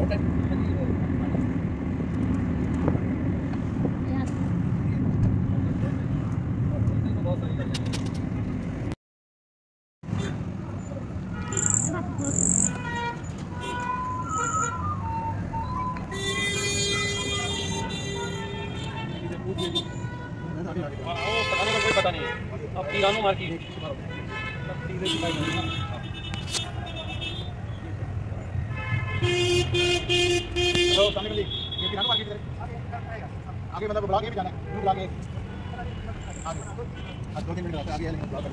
कोई पता नहीं है अब ईरानो मार्केट आगे मतलब ब्लॉक भी जाना है ब्लॉक आगे 2-3 मिनट आगे आगे ब्लॉक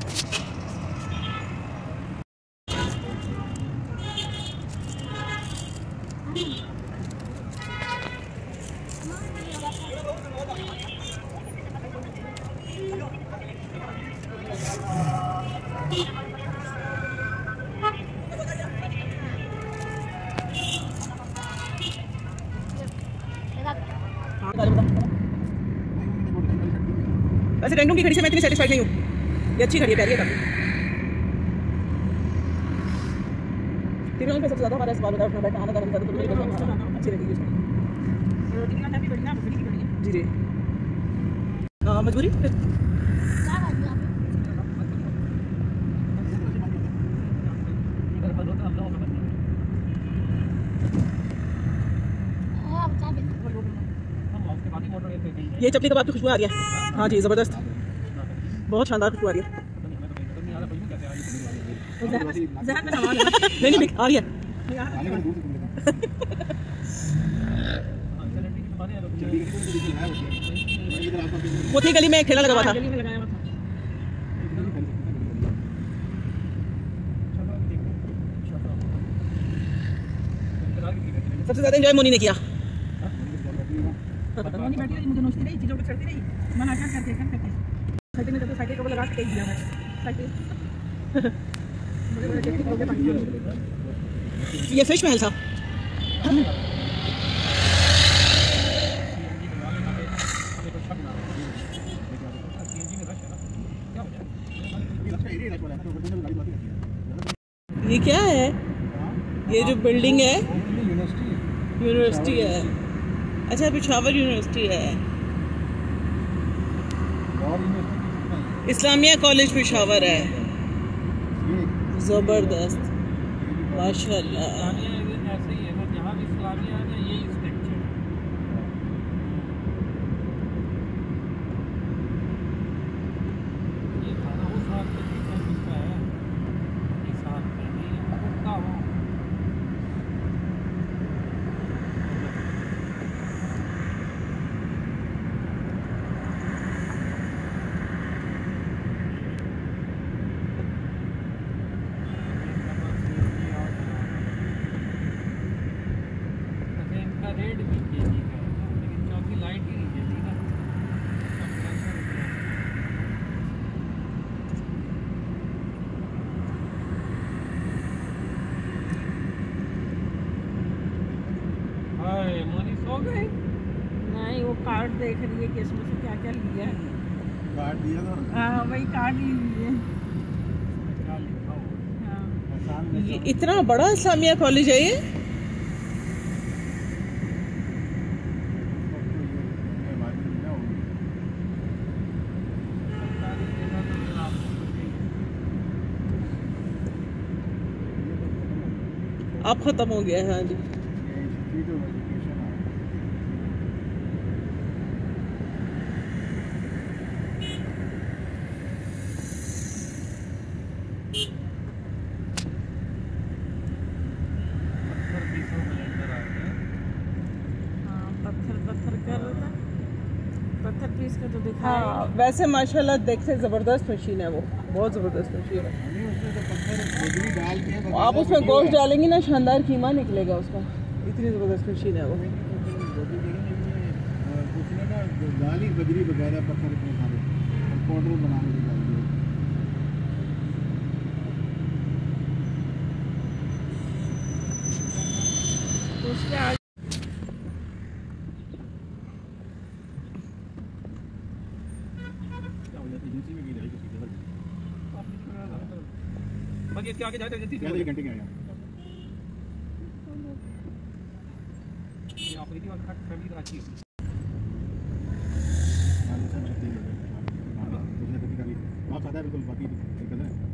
वैसे टेंटूम की घड़ी से मैं इतनी सेटिस्फाइड नहीं हूँ, ये अच्छी घड़ी है, प्यारी है काफी। तिरुवन पे सबसे ज़्यादा हमारा सवाल होता है उठना बैठना आना जाना ज़्यादा तो अच्छी लगेगी उसमें। जी जी हाँ मजबूरी ये चपली कबाब की खुशबू आ रही है। हाँ जी ज़बरदस्त, बहुत शानदार खुशबू आ रही है। नहीं नहीं आ रही है। वो थी गली में एक ठेला लगा हुआ था। सबसे ज़्यादा एंजॉय मोनी ने किया। मोनी बैठी रही, मुझे नोचती रही, चीज़ों पे चढ़ती रही, मना कर करते साइकिल में जब साइकिल को लगा के टेक दिया मैं साइकिल। ये फिश महल था। ये क्या है? ये जो बिल्डिंग है यूनिवर्सिटी है। अच्छा पेशावर यूनिवर्सिटी है। इस्लामिया कॉलेज पेशावर है। जबरदस्त माशाल्लाह। नहीं वो कार्ड देख रही है कि इसमें से क्या क्या लिया है। कार्ड दिया था। हाँ वही कार्ड लिए। ये इतना बड़ा इस्लामिया कॉलेज है ये। अब खत्म हो गया है। हाँ जी तो दिखा। हाँ वैसे माशाल्लाह देखते ज़बरदस्त मशीन है वो, बहुत ज़बरदस्त मशीन है। आप उसमें गोश्त डालेंगी ना शानदार कीमा निकलेगा उसका, इतनी ज़बरदस्त मशीन है वो। बजरी वगैरह पत्थर इतने सारे पाउडर बनाने के लिए बाकी इसके आगे जाते हैं घंटे के आया। क्वालिटी और फैमिली तरह अच्छी है। आप सादा बिल्कुल बाकी कलर है।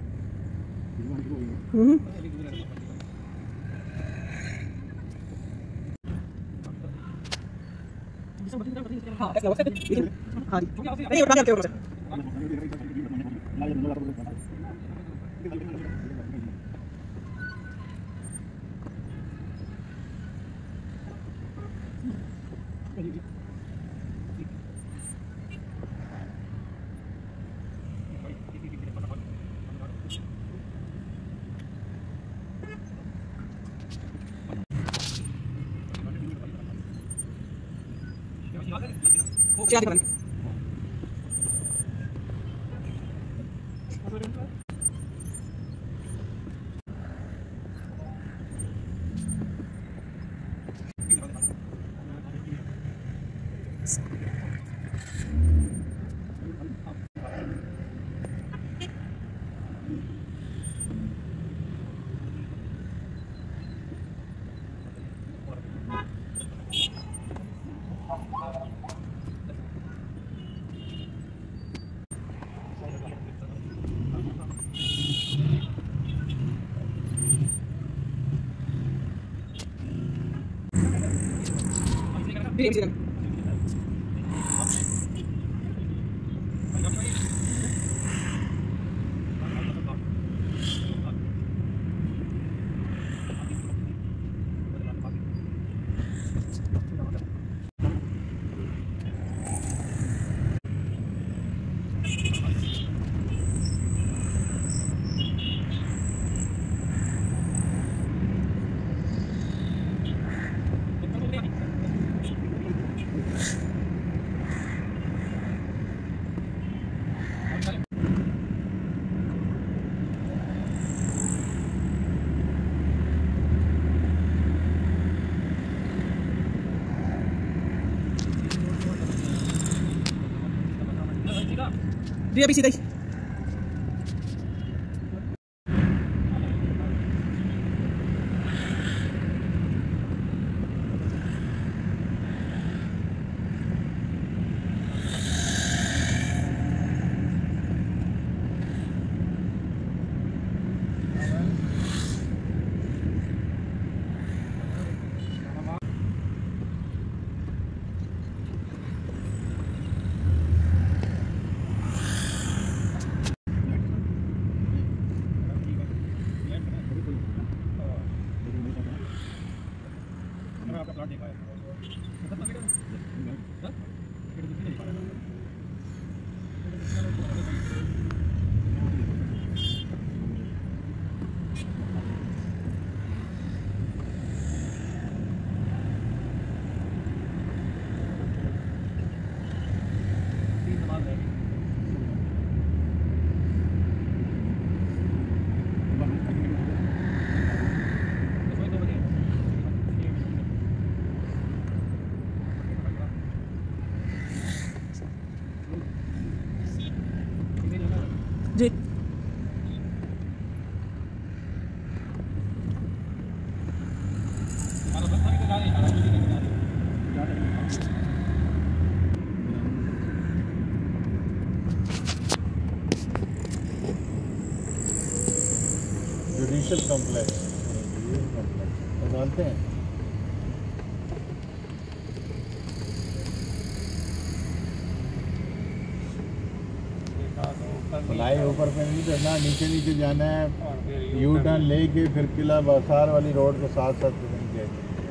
जी अभी सीधा ही आपका प्लॉट देखा है। जी जुडिशल कॉम्प्लेक्स डालते हैं। फ्लाई ऊपर पे नहीं चढ़ना, नीचे नीचे जाना है, यू टर्न लेके फिर किला बसार वाली रोड के साथ साथ नीचे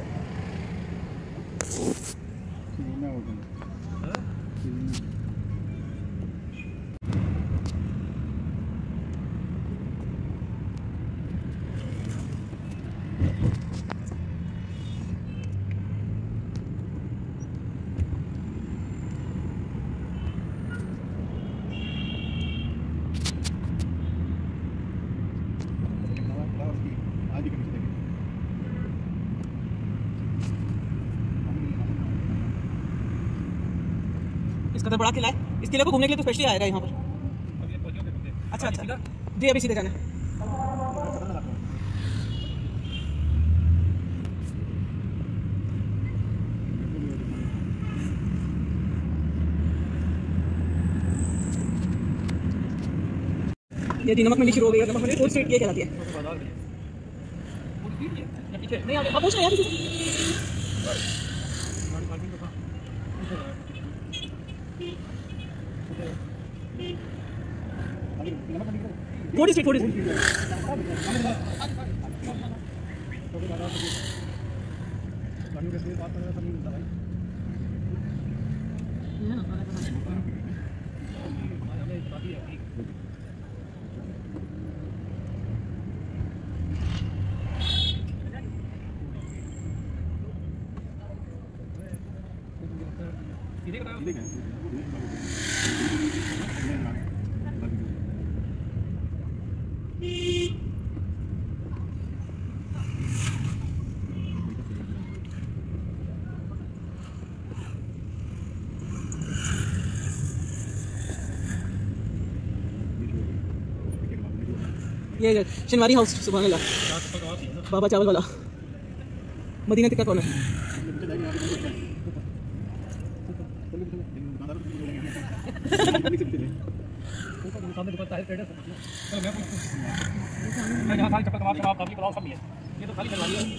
इसका तो बड़ा किला है। इस किले को घूमने के लिए तो स्पेशली आएगा यहाँ पर। अच्छा अच्छा जी अभी सीधे जाना है। ये जी नमक मंडी शुरू हो गई है। नमक मंडी फूड स्ट्रीट ये कहलाती है। नहीं आप पूछ रहे हैं फूड स्ट्रीट फूड स्ट्रीट ये शनवारी हाउस सुभान अल्लाह बाबा चावल वाला मदीना टिक्का कॉर्नर। मैं जहाँ खाली चप्पल कबाब शबाब कबली पुलाव सब भी है। ये तो खाली शनवारी है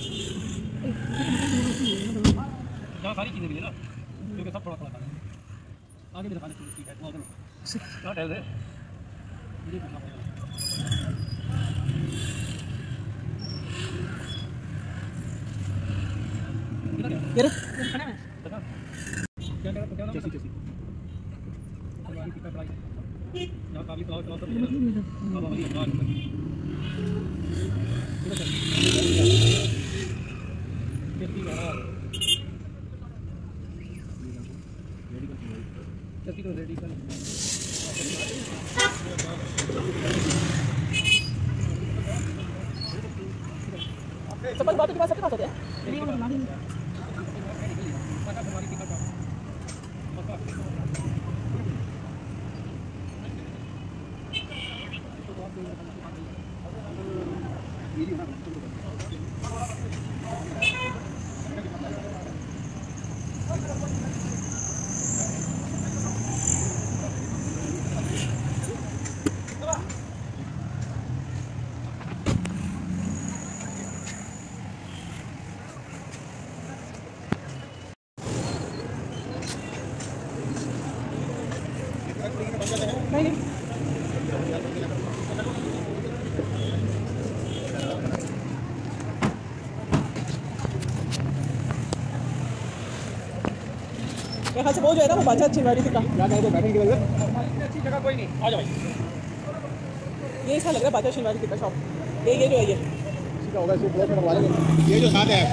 जहाँ सारी चीज़ें भी है ना, क्योंकि सब थोड़ा थोड़ा खाना है। आगे भी दिखाने ठीक है कहाँ टहल रहे यार चप्पल बातों के पास सबके पास होते हैं। नहीं यहाँ से वो जो है ना वो बादशाह चिनवाड़ी से क्या कहें तो बैठने की वजह अच्छी जगह कोई नहीं। आ जाओ भाई। ये ऐसा लग रहा है बादशाह चिनवाड़ी का शॉप। ये जो है ये होगा इसे प्लेट में लगवा लेंगे। ये जो साथ है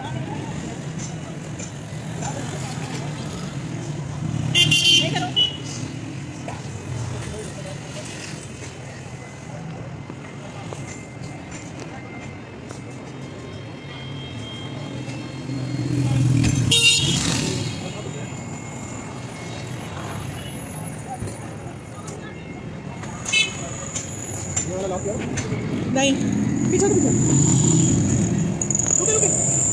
नहीं पीछे रुके रुके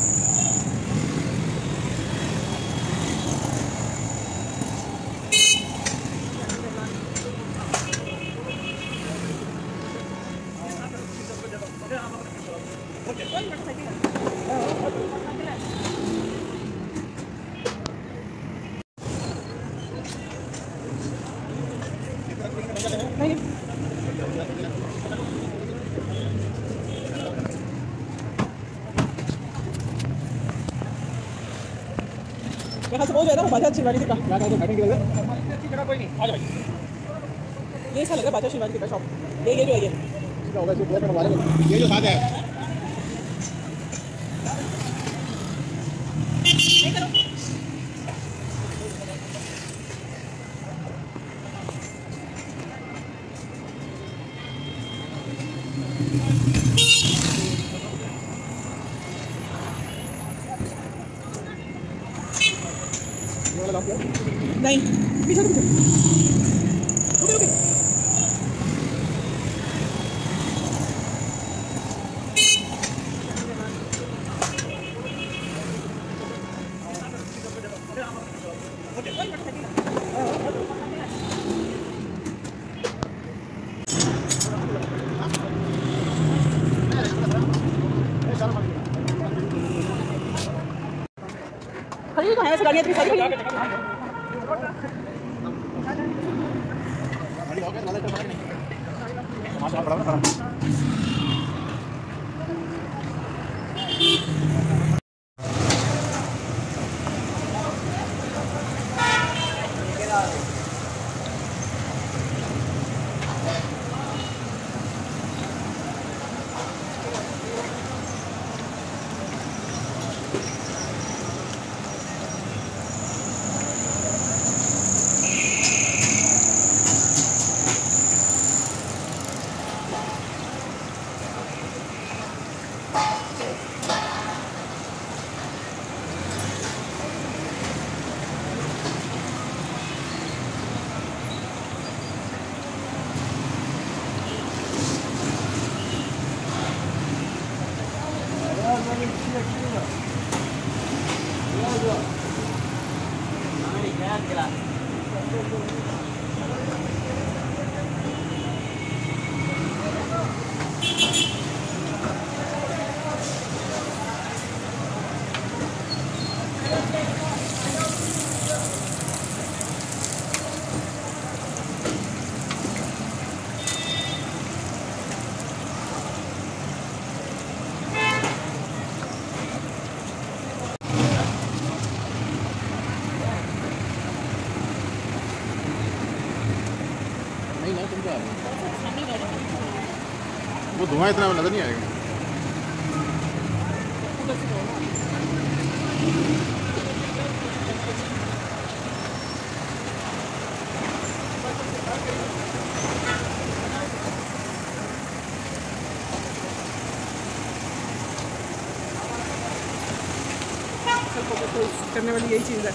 नहीं यहाँ से वो जो है ना वो बादशाह चिनवाड़ी से क्या कहें तो बैठने की वजह अच्छी जगह कोई नहीं। आ जाओ भाई। ये ऐसा लग रहा है बादशाह चिनवाड़ी का शॉप। ये जो है ये होगा इसे प्लेट में लगवा लेंगे। ये जो साथ है नहीं पीछे रुके रुके तो है गाड़ियां इतनी सारी वो धुआं इतना नजर नहीं आएगा। करने वाली यही चीज़ है।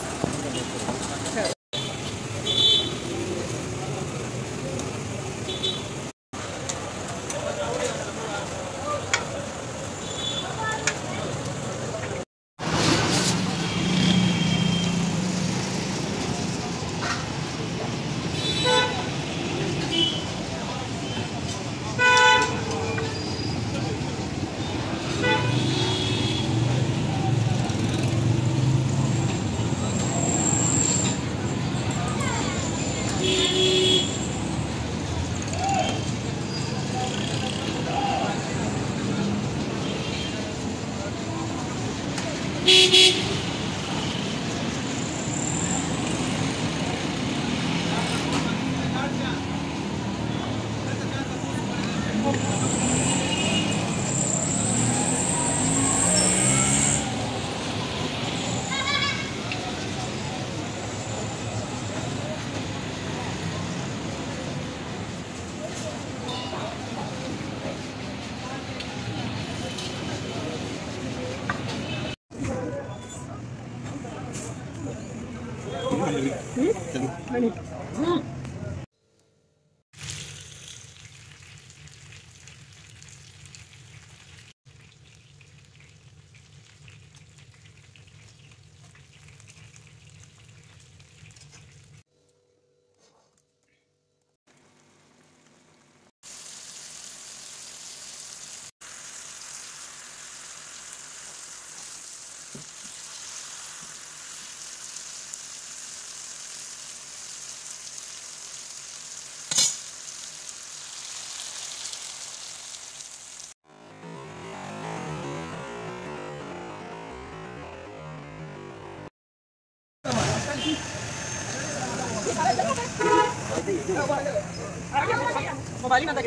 मोबाइल में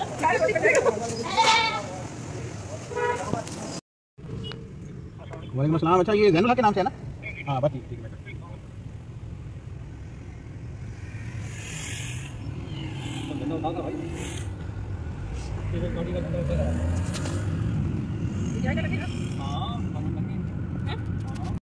वालेकुम अस्सलाम। अच्छा ये जैनुल्लाह के नाम से है ना? हाँ बस ठीक है। भाई